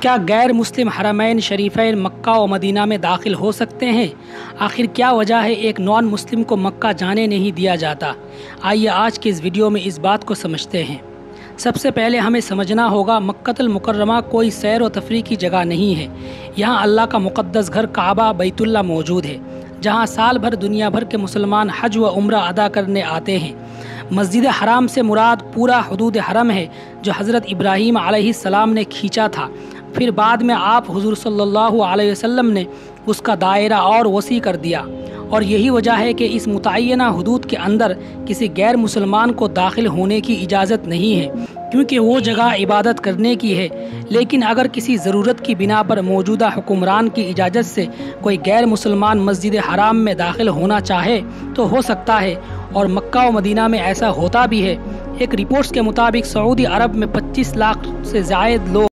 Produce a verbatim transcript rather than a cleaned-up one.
क्या गैर मुस्लिम हरमैन शरीफैन मक्का व मदीना में दाखिल हो सकते हैं? आखिर क्या वजह है एक नॉन मुस्लिम को मक्का जाने नहीं दिया जाता? आइए आज के इस वीडियो में इस बात को समझते हैं। सबसे पहले हमें समझना होगा मक्कतुल मुकर्रमा कोई सैर व तफरीह की जगह नहीं है। यहाँ अल्लाह का मुक़द्दस घर काबा बैतुल्लाह मौजूद है, जहाँ साल भर दुनिया भर के मुसलमान हज व उम्रा अदा करने आते हैं। मस्जिद हराम से मुराद पूरा हुदूद हरम है जो हज़रत इब्राहीम अलैहिस्सलाम ने खींचा था। फिर बाद में आप हुज़ूर सल्लल्लाहु अलैहि वसल्लम ने उसका दायरा और वसी कर दिया, और यही वजह है कि इस मुतय्यना हुदूद के अंदर किसी गैर मुसलमान को दाखिल होने की इजाज़त नहीं है, क्योंकि वो जगह इबादत करने की है। लेकिन अगर किसी ज़रूरत की बिना पर मौजूदा हुक्मरान की इजाज़त से कोई गैर मुसलमान मस्जिद हराम में दाखिल होना चाहे तो हो सकता है, और मक्का व मदीना में ऐसा होता भी है। एक रिपोर्ट्स के मुताबिक सऊदी अरब में पच्चीस लाख से ज़ायद लोग